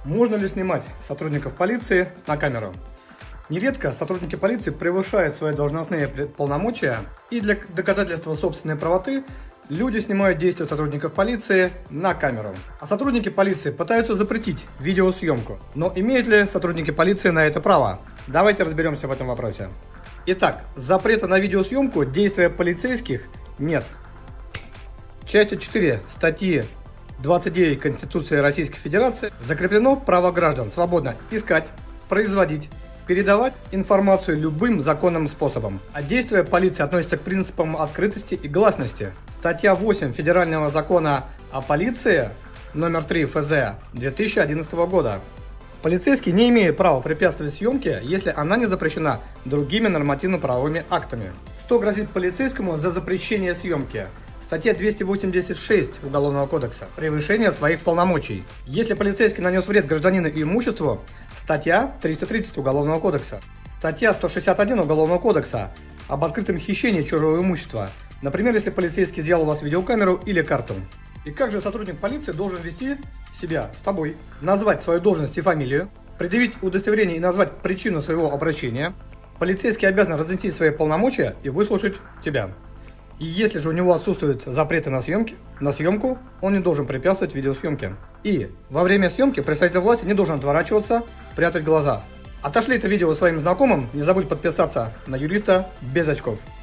Можно ли снимать сотрудников полиции на камеру? Нередко сотрудники полиции превышают свои должностные полномочия, и для доказательства собственной правоты люди снимают действия сотрудников полиции на камеру. А сотрудники полиции пытаются запретить видеосъемку. Но имеют ли сотрудники полиции на это право? Давайте разберемся в этом вопросе. Итак, запрета на видеосъемку действия полицейских нет. Частью 4 статьи 29 Конституции Российской Федерации закреплено право граждан свободно искать, производить, передавать информацию любым законным способом. А действия полиции относятся к принципам открытости и гласности. Статья 8 Федерального закона о полиции номер 3 ФЗ 2011 года. Полицейский не имеет права препятствовать съемке, если она не запрещена другими нормативно-правовыми актами. Что грозит полицейскому за запрещение съемки? Статья 286 Уголовного кодекса. Превышение своих полномочий. Если полицейский нанес вред гражданину и имуществу, статья 330 Уголовного кодекса. Статья 161 Уголовного кодекса об открытом хищении чужого имущества. Например, если полицейский изъял у вас видеокамеру или карту. И как же сотрудник полиции должен вести себя с тобой? Назвать свою должность и фамилию, предъявить удостоверение и назвать причину своего обращения. Полицейский обязан разъяснить свои полномочия и выслушать тебя. И если же у него отсутствуют запреты на съемку, он не должен препятствовать видеосъемке. И во время съемки представитель власти не должен отворачиваться, прятать глаза. Отошли это видео своим знакомым, не забудь подписаться на юриста без очков.